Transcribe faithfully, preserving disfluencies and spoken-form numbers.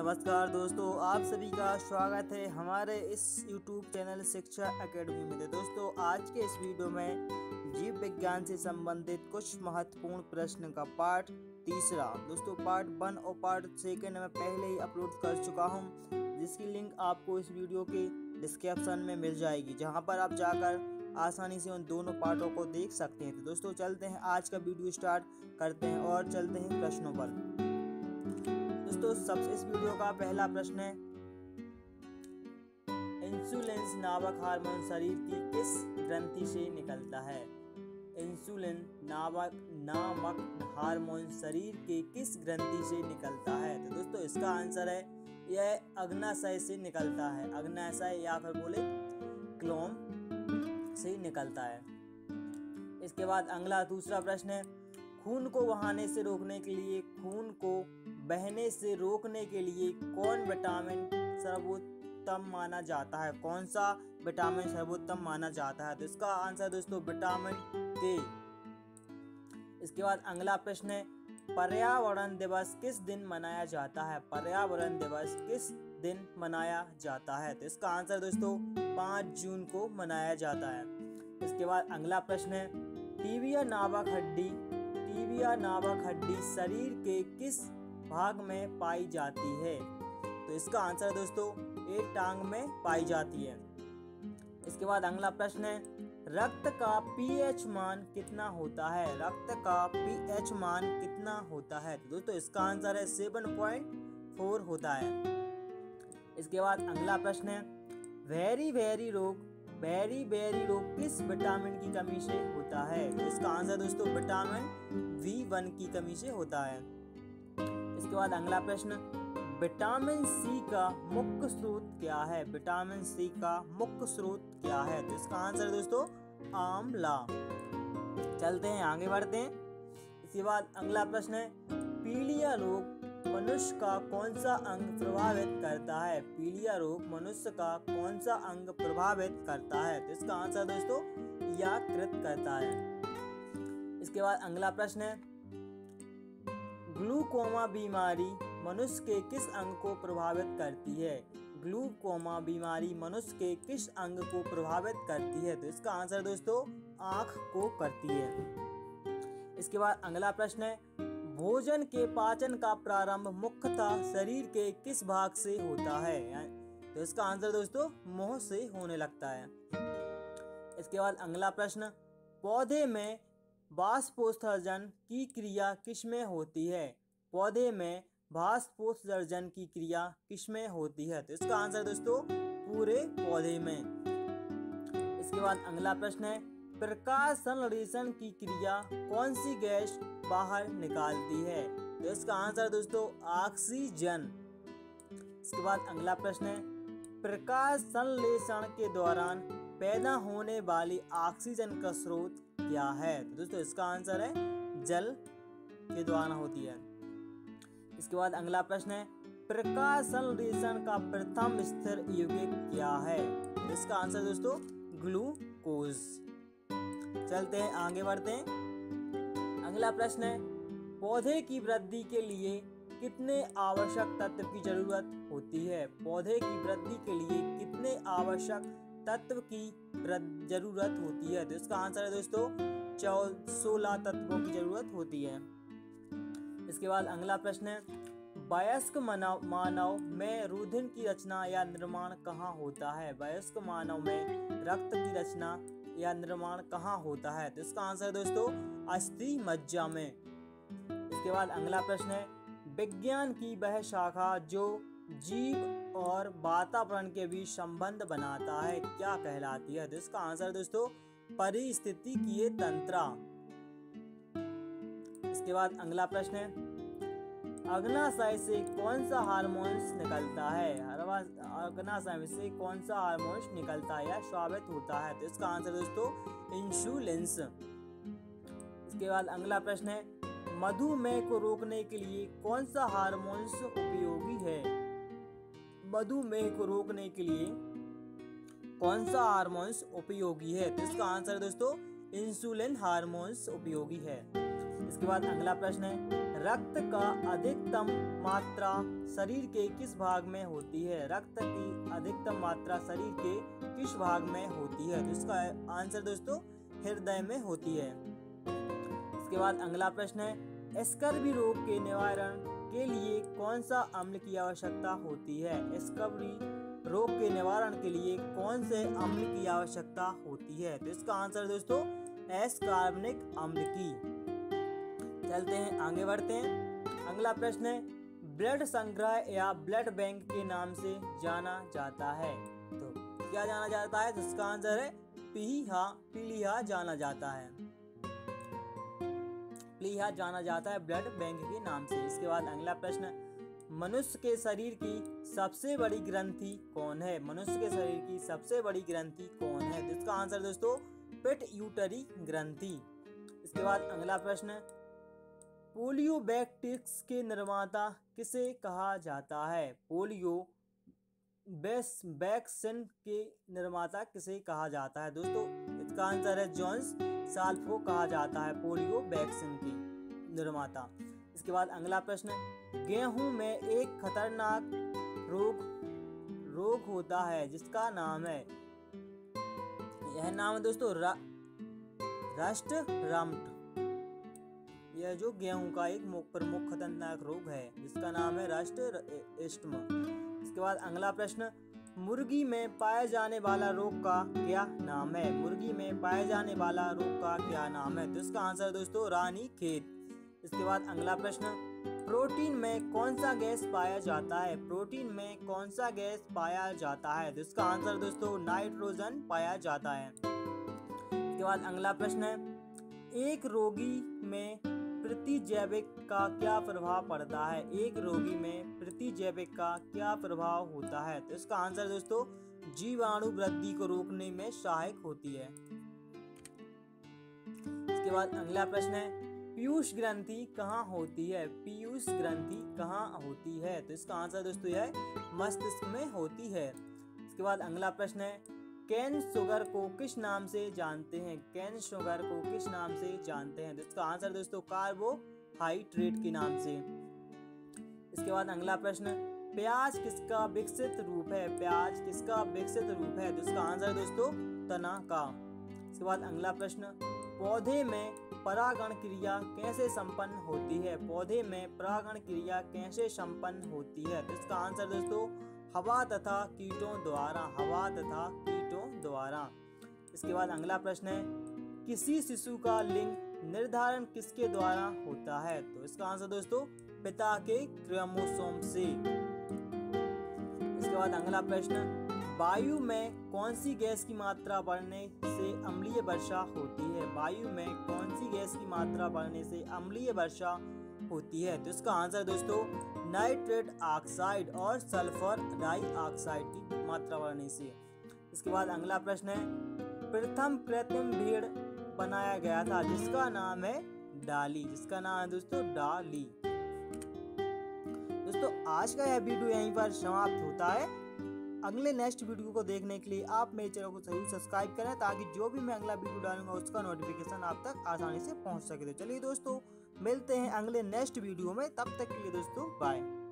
नमस्कार दोस्तों, आप सभी का स्वागत है हमारे इस यूट्यूब चैनल शिक्षा एकेडमी में। तो दोस्तों, आज के इस वीडियो में जीव विज्ञान से संबंधित कुछ महत्वपूर्ण प्रश्न का पार्ट तीसरा, दोस्तों पार्ट वन और पार्ट सेकेंड में पहले ही अपलोड कर चुका हूं, जिसकी लिंक आपको इस वीडियो के डिस्क्रिप्शन में मिल जाएगी, जहां पर आप जाकर आसानी से उन दोनों पार्टों को देख सकते हैं। तो दोस्तों चलते हैं, आज का वीडियो स्टार्ट करते हैं और चलते हैं प्रश्नों पर। दोस्तों सबसे इस वीडियो का पहला प्रश्न है, इंसुलिन नामक हार्मोन शरीर की किस ग्रंथि से निकलता है? इंसुलिन नामक नामक हार्मोन शरीर के किस ग्रंथि से निकलता है? तो दोस्तों इसका आंसर है, यह अग्नाशय से निकलता है। अग्नाशय या फिर बोले क्लोम से निकलता है। इसके बाद अगला दूसरा प्रश्न है, खून को बहाने से रोकने के लिए खून को बहने से रोकने के लिए कौन विटामिन सर्वोत्तम माना जाता है? कौन सा विटामिन सर्वोत्तम माना जाता है? तो इसका आंसर दोस्तों विटामिन के। इसके बाद अगला प्रश्न है, पर्यावरण दिवस किस दिन मनाया जाता है? पर्यावरण दिवस किस दिन मनाया जाता है? तो इसका आंसर दोस्तों पाँच जून को मनाया जाता है। इसके बाद अगला प्रश्न है, टीबिया नामक हड्डी टीबिया नामक हड्डी शरीर के किस भाग में पाई जाती है? तो इसका आंसर दोस्तों एक टांग में पाई जाती है। इसके बाद अगला प्रश्न है, रक्त का पीएच मान कितना होता है? रक्त का पीएच मान कितना होता है? तो दोस्तों इसका आंसर है सात पॉइंट चार होता है। इसके बाद अगला प्रश्न है, वेरी वेरी रोग वेरी वेरी रोग किस विटामिन की कमी से होता है? तो इसका आंसर दोस्तों विटामिन बी वन की कमी से होता है। इसके बाद अगला प्रश्न, विटामिन सी का मुख्य स्रोत क्या है? विटामिन सी का मुख्य स्रोत क्या है? तो इसका आंसर दोस्तों आंवला। चलते हैं, आगे बढ़ते हैं। इसके बाद अगला प्रश्न है, पीलिया रोग मनुष्य का कौन सा अंग प्रभावित करता है? पीलिया रोग मनुष्य का कौन सा अंग प्रभावित करता है? तो इसका आंसर दोस्तों यकृत करता है। इसके बाद अगला प्रश्न है, ग्लूकोमा बीमारी मनुष्य के किस अंग को प्रभावित करती है? ग्लूकोमा बीमारी मनुष्य के किस अंग को प्रभावित करती है? तो इसका आंसर दोस्तों आंख को करती है। इसके बाद अगला प्रश्न है, भोजन के पाचन का प्रारंभ मुख्यतः शरीर के किस भाग से होता है? तो इसका आंसर दोस्तों मुंह से होने लगता है। इसके बाद अगला प्रश्न, पौधे में वाष्पोत्सर्जन की क्रिया किसमें होती है? पौधे में वाष्पोत्सर्जन की क्रिया किसमें होती है? तो इसका आंसर दोस्तों पूरे पौधे में। इसके बाद अगला प्रश्न है, प्रकाश संश्लेषण की क्रिया कौन सी गैस बाहर निकालती है? तो इसका आंसर दोस्तों ऑक्सीजन। इसके बाद अगला प्रश्न है, प्रकाश संश्लेषण के दौरान पैदा होने वाली ऑक्सीजन का स्रोत क्या है? तो दोस्तों इसका आंसर है जल के द्वारा होती है। इसके बाद अगला प्रश्न है, प्रकाश संश्लेषण का प्रथम स्थिर यौगिक क्या है? तो इसका आंसर दोस्तों ग्लूकोज। चलते हैं, आगे बढ़ते हैं। अगला प्रश्न है, पौधे की वृद्धि के लिए कितने आवश्यक तत्व की जरूरत होती है? पौधे की वृद्धि के लिए कितने आवश्यक तत्व की जरूरत होती है? तो इसका आंसर है दोस्तों सोलह तत्वों की जरूरत होती है। इसके बाद अगला प्रश्न है, वयस्क मानव मानव में रुधिर की रचना या निर्माण कहाँ होता है? वयस्क मानव में रक्त की रचना या निर्माण कहाँ होता है? तो इसका आंसर दोस्तों अस्थि मज्जा में। इसके बाद अगला प्रश्न है, विज्ञान की वह शाखा जो जीव और वातावरण के बीच संबंध बनाता है क्या कहलाती है? तो इसका आंसर दोस्तों पारिस्थितिकीय तंत्र। इसके बाद अगला प्रश्न है, अग्नाशय से कौन सा हार्मोन्स निकलता है? अग्नाशय से कौन सा हार्मोन्स निकलता है या स्रावित होता है? तो इसका आंसर दोस्तों इंसुलिन। इसके बाद अगला प्रश्न है, मधुमेह को रोकने के लिए कौन सा हार्मोन्स उपयोगी है? मधुमेह को रोकने के लिए कौन सा हार्मोन्स उपयोगी है? तो इसका आंसर दोस्तों इंसुलिन हार्मोन्स उपयोगी है। इसके बाद अगला प्रश्न है, रक्त का अधिकतम मात्रा शरीर के किस भाग में होती है? रक्त की अधिकतम मात्रा शरीर के किस भाग में होती है? तो इसका आंसर दोस्तों हृदय में होती है। इसके बाद अगला प्रश्न है, स्कर्वी रोग के निवारण के लिए कौन सा अम्ल की आवश्यकता होती है? स्कर्वी रोग के निवारण के लिए कौन से अम्ल की आवश्यकता होती है? तो इसका आंसर दोस्तों एस कार्बनिक अम्ल की। चलते हैं आगे बढ़ते हैं। अगला प्रश्न है, ब्लड संग्रह या ब्लड बैंक के नाम से जाना जाता है। तो क्या जाना जाता है? तो इसका आंसर है पीहा पीलिहा जाना जाता है। पीलिहा जाना जाता है ब्लड बैंक के नाम से। इसके बाद अगला प्रश्न, मनुष्य के शरीर की सबसे बड़ी ग्रंथि कौन है? मनुष्य के शरीर की सबसे बड़ी ग्रंथि कौन है? तो इसका आंसर दोस्तों पिट्यूटरी ग्रंथि। इसके बाद अगला प्रश्न, पोलियो वैक्सीन के निर्माता किसे कहा जाता है? पोलियो वैक्सीन के निर्माता किसे कहा जाता है? दोस्तों इसका आंसर है जॉन्स साल्फ को कहा जाता है पोलियो वैक्सीन की निर्माता। इसके बाद अगला प्रश्न, गेहूं में एक खतरनाक रोग रोग होता है जिसका नाम है, यह नाम है दोस्तों रा, राष्ट्र रामट। यह जो गेहूं का एक प्रमुख खतरनाक रोग है जिसका नाम है राष्ट्र एस्टमा। इसके बाद अगला प्रश्न, मुर्गी में पाए जाने वाला रोग का क्या नाम है? मुर्गी में पाए जाने वाला रोग का क्या नाम है? तो इसका आंसर दोस्तों रानी खेत। इसके बाद अगला प्रश्न, प्रोटीन में कौन सा गैस पाया जाता है? प्रोटीन में कौन सा गैस पाया जाता है? तो इसका आंसर दोस्तों नाइट्रोजन पाया जाता है। इसके बाद अगला प्रश्न है, एक रोगी में प्रतिजैविक का क्या प्रभाव पड़ता है? एक रोगी में प्रतिजैविक का क्या प्रभाव होता है? तो इसका आंसर दोस्तों जीवाणु वृद्धि को रोकने में सहायक होती है। इसके बाद अगला प्रश्न है, पीयूष ग्रंथि कहाँ होती है? पीयूष ग्रंथि कहाँ होती है? तो इसका आंसर दोस्तों यह मस्तिष्क में होती है। इसके बाद अगला प्रश्न है, कैन शुगर को किस नाम से जानते हैं? कैन शुगर को किस नाम से जानते हैं? तो इसका आंसर दोस्तों कार्बोहाइड्रेट के नाम से। इसके बाद अगला प्रश्न, प्याज किसका विकसित रूप है? प्याज किसका विकसित रूप है? तो इसका आंसर दोस्तों तना का। इसके बाद अगला प्रश्न, पौधे में परागण क्रिया कैसे संपन्न होती है? पौधे में परागण क्रिया कैसे संपन्न होती है? तो इसका आंसर दोस्तों हवा तथा कीटों द्वारा। हवा तथा कीटों द्वारा। इसके बाद अगला प्रश्न है, किसी शिशु का लिंग निर्धारण किसके द्वारा होता है? तो इसका आंसर दोस्तों पिता के क्रोमोसोम से। इसके बाद अगला प्रश्न, वायु में कौन सी गैस की मात्रा बढ़ने से अम्लीय वर्षा होती है? वायु में कौन सी गैस की मात्रा बढ़ने से अम्लीय वर्षा होती है? तो इसका आंसर दोस्तों नाइट्रेट ऑक्साइड और सल्फर डाइऑक्साइड की मात्रा बढ़ने से। इसके बाद अगला प्रश्न है, प्रथम कृत्रिम भेड़ बनाया गया था जिसका नाम है डाली। जिसका नाम है दोस्तों डाली। दोस्तों आज का यह वीडियो यहीं पर समाप्त होता है। अगले नेक्स्ट वीडियो को देखने के लिए आप मेरे चैनल को जरूर सब्सक्राइब करें ताकि जो भी मैं अगला वीडियो डालूंगा उसका नोटिफिकेशन आप तक आसानी से पहुंच सके। तो चलिए दोस्तों मिलते हैं अगले नेक्स्ट वीडियो में, तब तक के लिए दोस्तों बाय।